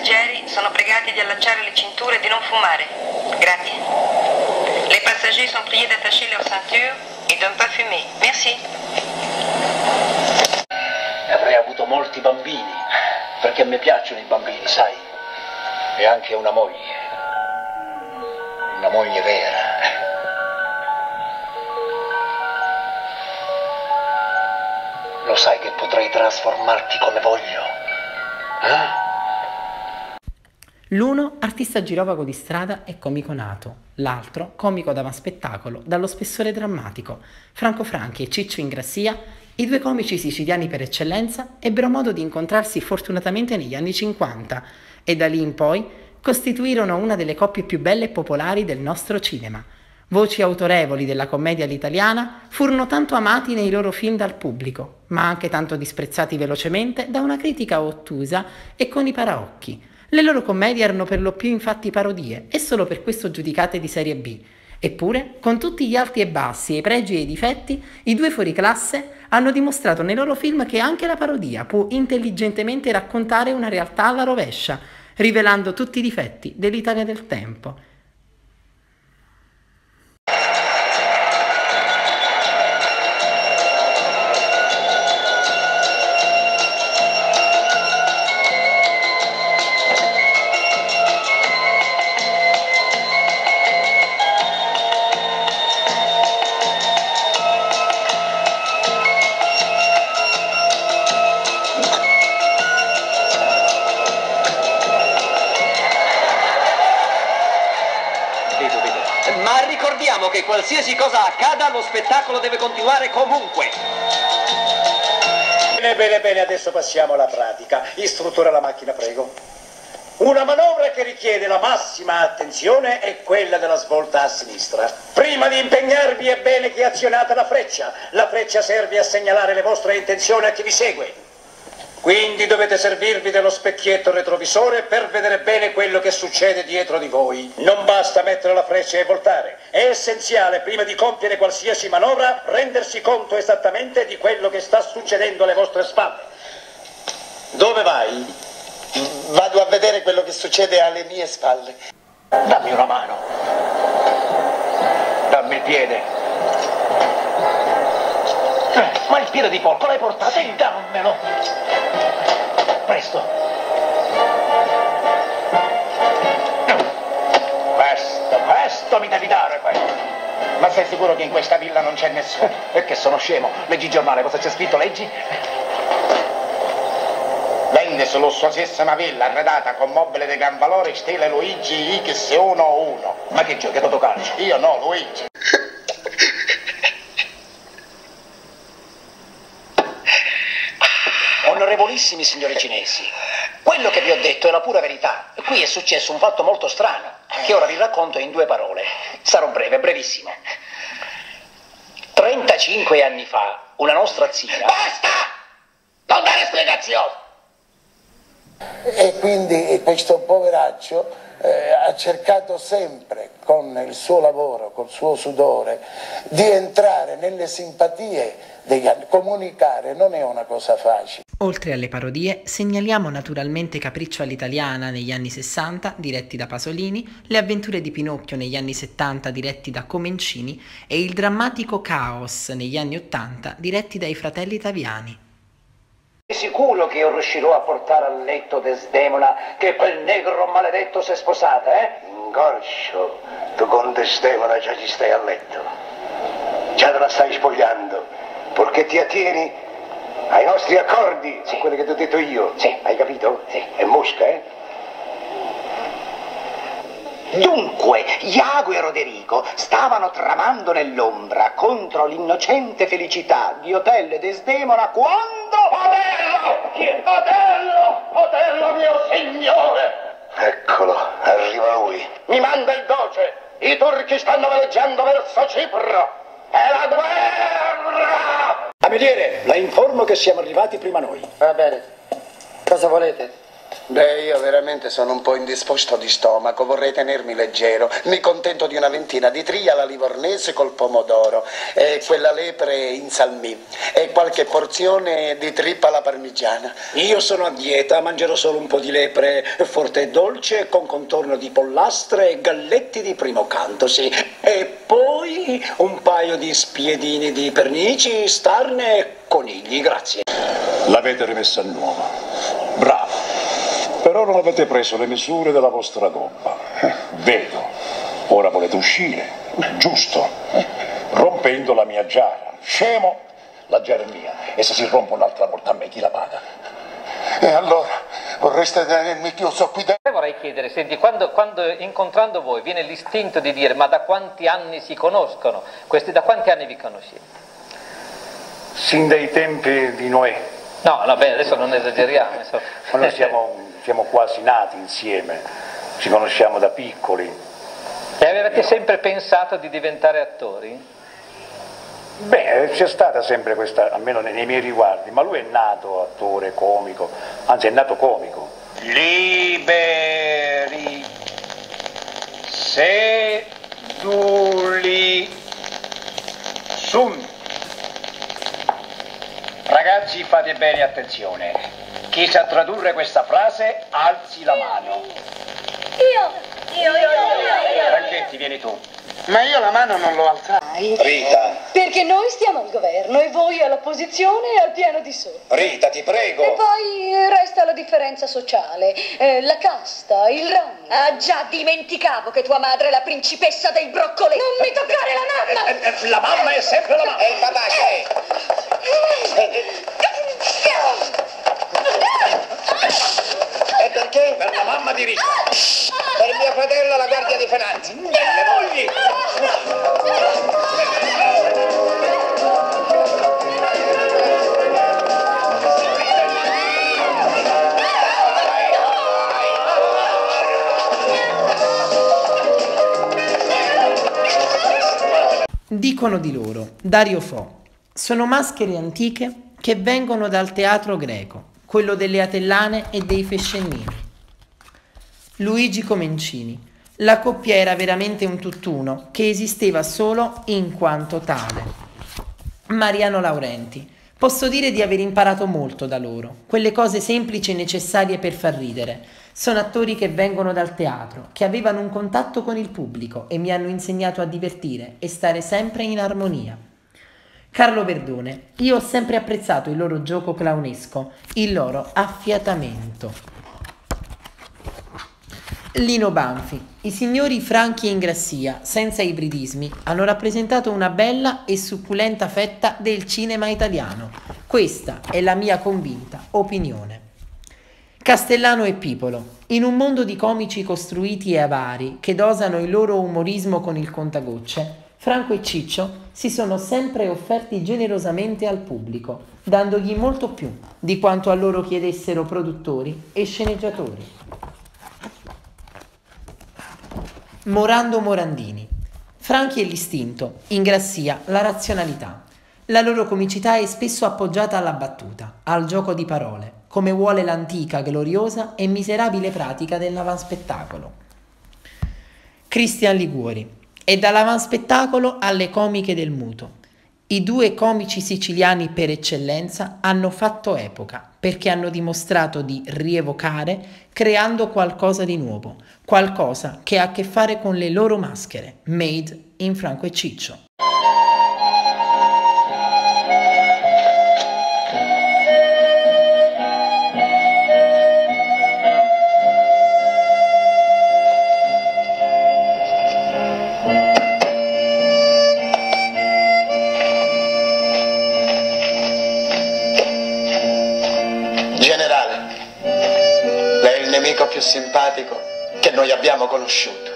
passeggeri sono pregati di allacciare le cinture e di non fumare. Grazie. Les passagers sont priés d'attacher leurs ceintures et de ne pas fumer. Merci. Avrei avuto molti bambini, perché a me piacciono i bambini, sai? E anche una moglie vera. Lo sai che potrei trasformarti come voglio? L'uno artista girovago di strada e comico nato, l'altro comico d'avanspettacolo, dallo spessore drammatico. Franco Franchi e Ciccio Ingrassia, i due comici siciliani per eccellenza, ebbero modo di incontrarsi fortunatamente negli anni 50 e da lì in poi costituirono una delle coppie più belle e popolari del nostro cinema. Voci autorevoli della commedia all'italiana, furono tanto amati nei loro film dal pubblico, ma anche tanto disprezzati velocemente da una critica ottusa e con i paraocchi. Le loro commedie erano per lo più infatti parodie e solo per questo giudicate di serie B. Eppure, con tutti gli alti e bassi, i pregi e i difetti, i due fuoriclasse hanno dimostrato nei loro film che anche la parodia può intelligentemente raccontare una realtà alla rovescia, rivelando tutti i difetti dell'Italia del tempo. Ma ricordiamo che qualsiasi cosa accada, lo spettacolo deve continuare comunque. Bene, adesso passiamo alla pratica. Istruttore alla macchina, prego. Una manovra che richiede la massima attenzione è quella della svolta a sinistra. Prima di impegnarvi è bene che azionate la freccia. La freccia serve a segnalare le vostre intenzioni a chi vi segue. Quindi dovete servirvi dello specchietto retrovisore per vedere bene quello che succede dietro di voi. Non basta mettere la freccia e voltare. È essenziale, prima di compiere qualsiasi manovra, rendersi conto esattamente di quello che sta succedendo alle vostre spalle. Dove vai? Vado a vedere quello che succede alle mie spalle. Dammi una mano. Dammi il piede. Ma il piede di porco l'hai portato e dammelo. Presto. Questo mi devi dare questo. Ma sei sicuro che in questa villa non c'è nessuno? Perché sono scemo. Leggi il giornale, cosa c'è scritto? Leggi? Vende su lussuosissima villa arredata con mobile di gran valore stile Luigi X11. Ma che giochi a totocalcio? Io no, Luigi. Onorevolissimi signori cinesi, quello che vi ho detto è la pura verità. Qui è successo un fatto molto strano, che ora vi racconto in 2 parole. Sarò breve, brevissimo. 35 anni fa, una nostra zia... Basta! Non dare spiegazioni! E quindi questo poveraccio ha cercato sempre, con il suo lavoro, col suo sudore, di entrare nelle simpatie degli altri. Comunicare non è una cosa facile. Oltre alle parodie, segnaliamo naturalmente Capriccio all'italiana negli anni 60, diretti da Pasolini, Le avventure di Pinocchio negli anni 70, diretti da Comencini, e il drammatico Caos negli anni 80, diretti dai fratelli Taviani. Sei sicuro che io riuscirò a portare a letto Desdemona, che quel negro maledetto si è sposata, Gorcio, tu con Desdemona già ci stai a letto. Già te la stai spogliando, perché ti attieni ai nostri accordi, su quelli che ti ho detto io. Sì. Hai capito? Sì. È mosca, Dunque, Iago e Roderigo stavano tramando nell'ombra contro l'innocente felicità di Otello e Desdemona quando... Otello! Chi è? Otello mio signore! Eccolo, arriva lui. Mi manda il doce! I turchi stanno veleggiando verso Cipro! È la guerra! Cameriere, la informo che siamo arrivati prima noi. Va bene. Cosa volete? Beh, io veramente sono un po' indisposto di stomaco, vorrei tenermi leggero. Mi contento di una ventina di tria alla livornese col pomodoro, e quella lepre in salmì, e qualche porzione di trippa alla parmigiana. Io sono a dieta, mangerò solo un po' di lepre forte e dolce con contorno di pollastre e galletti di primo canto, sì. E poi un paio di spiedini di pernici, starne e conigli, grazie. L'avete rimessa a nuovo. Bravo. Però non avete preso le misure della vostra gobba. Vedo. Ora volete uscire. Giusto. Rompendo la mia giara. Scemo. La giara è mia. E se si rompe un'altra volta a me chi la paga? E allora vorreste tenermi chiuso qui dentro? Vorrei chiedere, senti, quando incontrando voi viene l'istinto di dire ma da quanti anni si conoscono? Questi da quanti anni vi conoscete? Sin dai tempi di Noè. No, vabbè, adesso non esageriamo. Ma noi siamo quasi nati insieme, ci conosciamo da piccoli. E avevate sempre pensato di diventare attori? Beh, c'è stata sempre questa, almeno nei miei riguardi, ma lui è nato attore, comico, anzi è nato comico. Liberi, seduli, sunt. Ragazzi, fate bene attenzione. Chi sa tradurre questa frase, alzi la mano. Io. Franchetti, vieni tu. Ma io la mano non l'ho alzata. Rita, Perché noi stiamo al governo e voi all'opposizione e al piano di sopra. Rita, ti prego. E poi resta la differenza sociale, la casta, il rango. Ah, già dimenticavo che tua madre è la principessa dei broccoletti. Non mi toccare la mamma! La mamma è sempre la mamma. E il papà che è? Perché? Per la mamma di Rita. Per mio fratello la guardia di finanza. Le mogli. Dicono di loro, Dario Fo, sono maschere antiche che vengono dal teatro greco, quello delle Atellane e dei Fescennini. Luigi Comencini, la coppia era veramente un tutt'uno che esisteva solo in quanto tale. Mariano Laurenti, posso dire di aver imparato molto da loro, quelle cose semplici e necessarie per far ridere. Sono attori che vengono dal teatro, che avevano un contatto con il pubblico e mi hanno insegnato a divertire e stare sempre in armonia. Carlo Verdone, io ho sempre apprezzato il loro gioco clownesco, il loro affiatamento. Lino Banfi, i signori Franchi e Ingrassia, senza ibridismi, hanno rappresentato una bella e succulenta fetta del cinema italiano. Questa è la mia convinta opinione. Castellano e Pipolo, in un mondo di comici costruiti e avari che dosano il loro umorismo con il contagocce, Franco e Ciccio si sono sempre offerti generosamente al pubblico, dandogli molto più di quanto a loro chiedessero produttori e sceneggiatori. Morando Morandini, Franchi è l'istinto, Ingrassia la razionalità. La loro comicità è spesso appoggiata alla battuta, al gioco di parole, come vuole l'antica, gloriosa e miserabile pratica dell'avanspettacolo. Cristian Liguori, e dall'avanspettacolo alle comiche del muto. I due comici siciliani per eccellenza hanno fatto epoca, perché hanno dimostrato di rievocare creando qualcosa di nuovo, qualcosa che ha a che fare con le loro maschere, made in Franco e Ciccio. Generale, lei è il nemico più simpatico che noi abbiamo conosciuto.